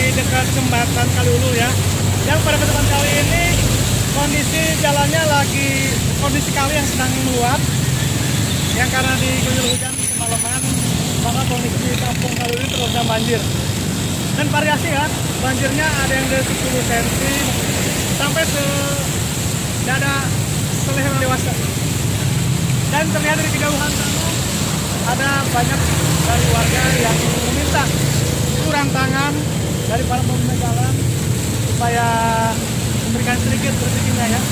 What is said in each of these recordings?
dekat jembatan Kaliulu ya. Yang pada kesempatan kali ini kondisi jalannya kondisi kali yang sedang meluap. Yang karena diguyur hujan semalaman, maka kondisi kampung Kaliulu ini terendam banjir. Dan variasi ya, banjirnya ada yang dari 10 cm sampai dada seleher dewasa. Dan terlihat dari kejauhan sana ada banyak dari warga yang meminta turun tangan dari para pengguna jalan supaya memberikan sedikit rezekinya ya.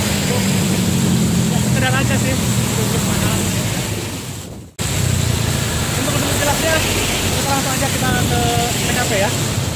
Ya sekedar aja sih untuk mahal. Untuk lebih jelasnya kita langsung aja kita ke TKP ya.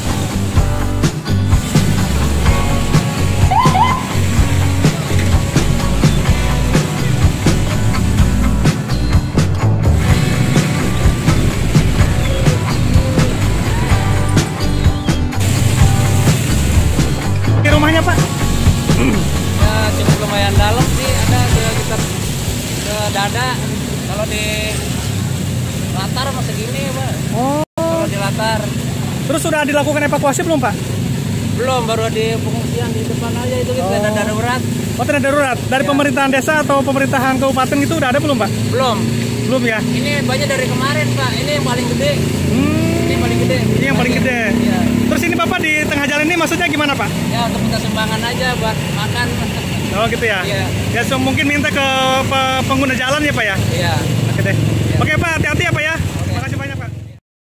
Rumahnya Pak? Ya cukup lumayan dalam sih, ada sekitar ke dada. Kalau di latar masih gini Pak. Oh. Kalau di latar. Terus sudah dilakukan evakuasi belum Pak? Belum, baru di pengungsian di depan aja itu kita tenda darurat. Oh tenda darurat? Dari Ya. Pemerintahan desa atau pemerintahan kabupaten itu udah ada belum Pak? Belum. Belum ya? Ini banyak dari kemarin Pak, ini yang paling gede. Ini yang paling gede. Ini yang paling gede. Iya. Terus ini Bapak di tengah jalan ini maksudnya gimana Pak? Ya untuk minta sumbangan aja buat makan. Oh gitu ya? Iya. Ya mungkin minta ke pengguna jalan ya Pak ya? Iya. Oke deh. Iya. Oke Pak, hati-hati ya Pak ya. Oke. Makasih banyak Pak.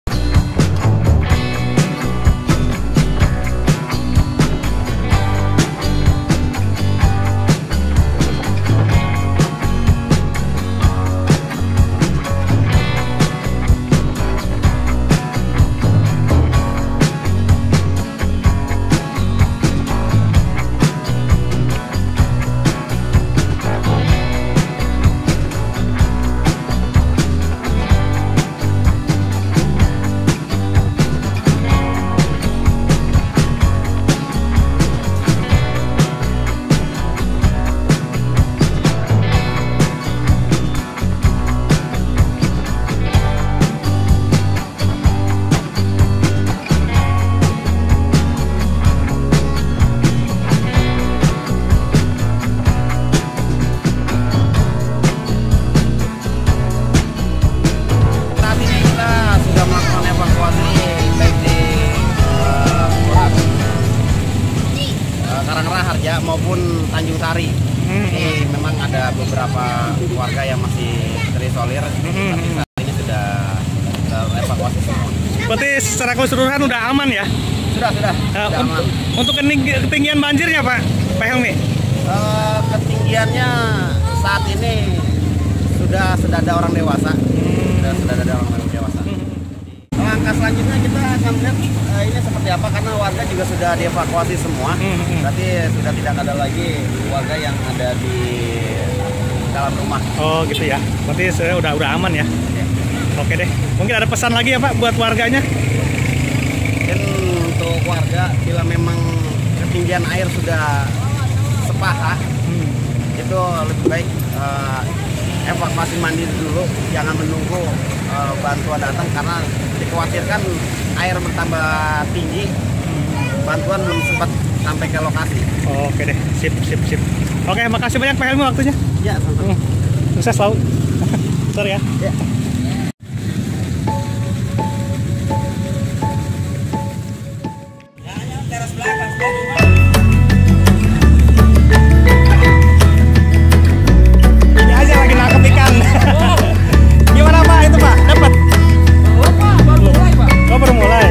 Maupun Tanjung Sari. Ini memang ada beberapa warga yang masih terisolir, tapi saat ini sudah evakuasi semua. Berarti secara keseluruhan udah aman ya? Sudah aman. Untuk ketinggian banjirnya Pak Helmi? Ketinggiannya saat ini sudah ada orang dewasa. Sudah ada orang dewasa. Langkah selanjutnya kita akan lihat ini seperti apa, karena warga juga sudah dievakuasi semua. Berarti sudah tidak ada lagi warga yang ada di dalam rumah. Oh gitu ya. Berarti udah aman ya. Oke deh. Mungkin ada pesan lagi ya Pak buat warganya? Mungkin untuk warga, bila memang ketinggian air sudah sepaha, itu lebih baik evakuasi mandiri dulu, jangan menunggu bantuan datang, karena dikhawatirkan air bertambah tinggi, bantuan belum sempat sampai ke lokasi. Oke deh, sip. Oke, makasih banyak Pak Helmi waktunya. Ya, sama-sama. Sukses selalu. Sorry ya. Ya. Teras belakang. Ini aja lagi nangkep ikan. Gimana Pak itu Pak? Dapat? Baru mulai Pak. Oh baru mulai.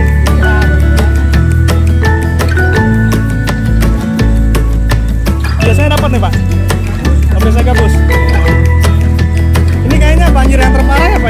Biasanya dapat nih Pak? Oh, biasanya gabus. Ini kayaknya banjir yang terparah ya Pak?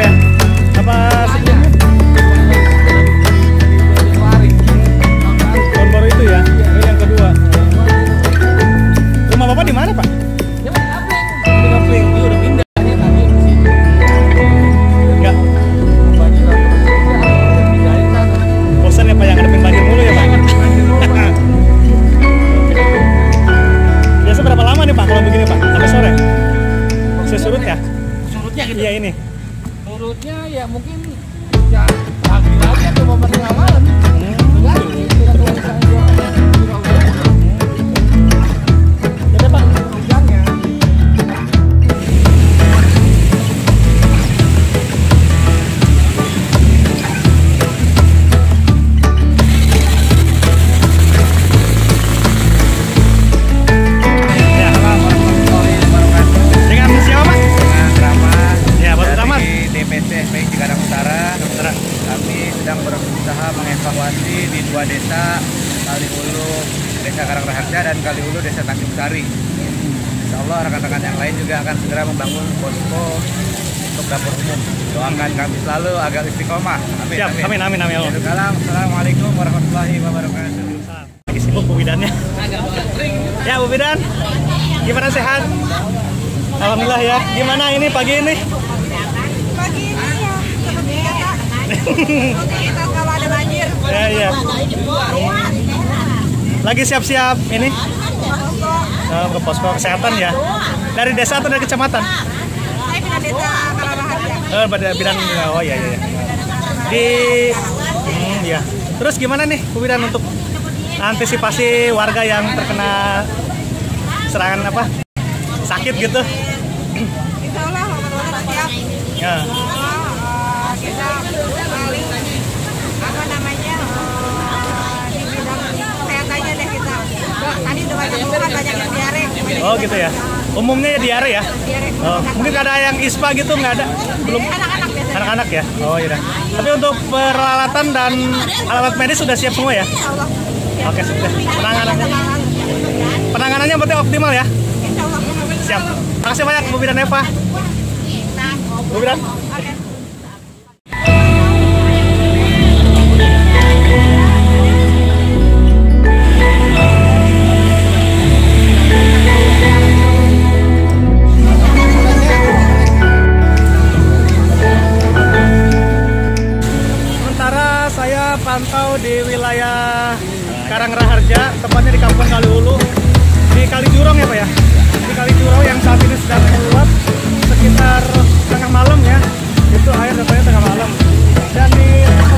Kali Hulu Desa Karangraharja dan Kali Hulu Desa Tanjung Sari. Insya Allah rekan-rekan yang lain juga akan segera membangun posko untuk dapur umum. Doakan kami selalu agar istiqomah. Amin. Siap. Amin. Ya Allah. Assalamualaikum warahmatullahi wabarakatuh. Lagi sibuk Bu Bidannya. Ya Bu Bidan, gimana sehat? Alhamdulillah ya. Gimana ini pagi ini? Pagi ini ya seperti kata kita kalau ada banjir. Ya. Lagi siap-siap ini ke posko kesehatan ya. Dari desa atau dari kecamatan? Saya pindah desa Karangraharja. Pada bidang oh iya. Di ya. Terus gimana nih Bu Bidan untuk antisipasi warga yang terkena serangan apa? Sakit gitu? Insya Allah siap. Ya. Kita paling apa namanya di bidang kesehatannya deh kita. Tadi udah banyak keluhan, banyak yang diare. Oh gitu ya. Umumnya ya diare ya? Diare. Oh, mungkin ada yang ISPA gitu nggak ada? Belum. Anak-anak biasanya. Anak-anak ya? Oh iya. Tapi untuk peralatan dan alat medis sudah siap semua ya? Insya Allah. Oke, sudah. Penanganannya berarti optimal ya? Insya Allah. Siap. Makasih banyak Bu Bidan Eva. Bu Bidan. Sementara saya pantau di wilayah Karangraharja, tepatnya di Kampung Kali Hulu, di Kali Jurong ya Pak ya? Di Kali Jurong yang saat ini sedang meluap sekitar tengah malam ya, itu air datanya tengah malam. Dan di